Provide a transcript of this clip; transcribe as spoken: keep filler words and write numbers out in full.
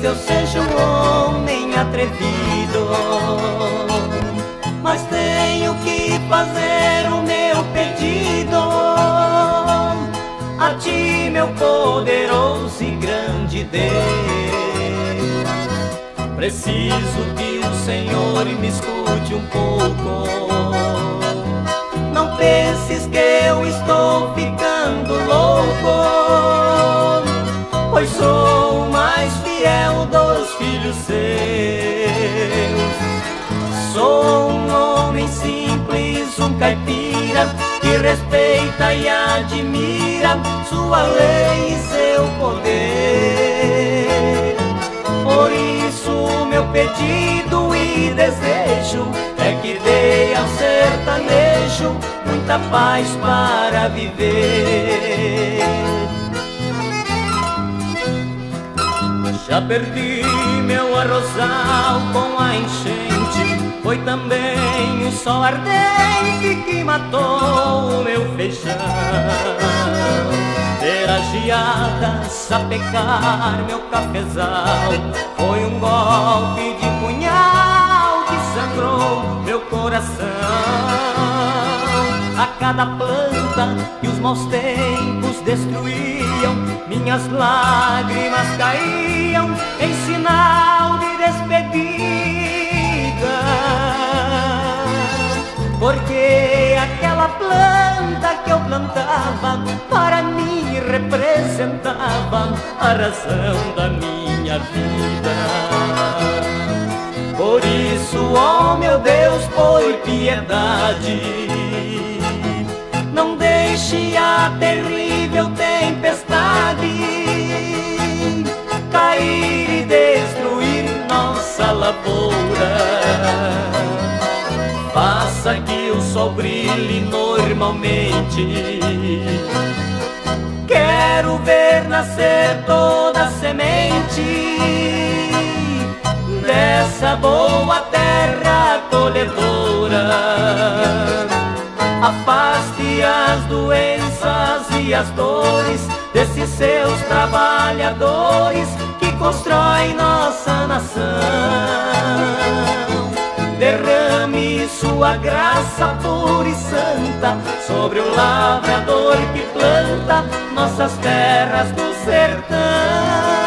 eu seja um homem atrevido, mas tenho que fazer o meu pedido a ti, meu poderoso e grande Deus. Preciso que o Senhor me escute um pouco. Não penses que eu estou ficando louco, pois sou o mais fiel dos filhos seus. Sou um homem simples, um caipira, que respeita e admira sua lei e seu poder. Por isso meu pedido e desejo é que dê ao sertanejo muita paz para viver. Já perdi meu arrozal com a enchente, foi também o sol ardente que matou o meu feijão. Ter a geada sapecar meu cafezal foi um golpe de punhal que sangrou meu coração. A cada planta que os maus tempos destruíam, minhas lágrimas caíam em sinal de despedida. Porque aquela planta que eu plantava para mim representava a razão da minha vida. Por isso, ó meu Deus, por piedade, não deixe a terrível tempestade cair e destruir nossa lavoura. Faça que o sol brilhe normalmente. Quero ver nascer toda a semente dessa boa terra acolhedora. Afaste as doenças e as dores desses seus trabalhadores que constroem nossa nação. Derrame sua graça pura e santa sobre o lavrador que planta nossas terras do sertão.